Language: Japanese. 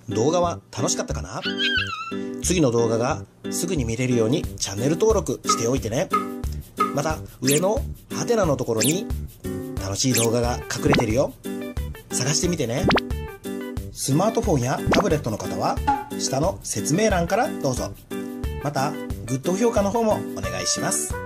動画は楽しかったかな？次の動画がすぐに見れるようにチャンネル登録しておいてね。また上のハテナのところに楽しい動画が隠れてるよ。探してみてね。スマートフォンやタブレットの方は下の説明欄からどうぞ。またグッド評価の方もお願いします。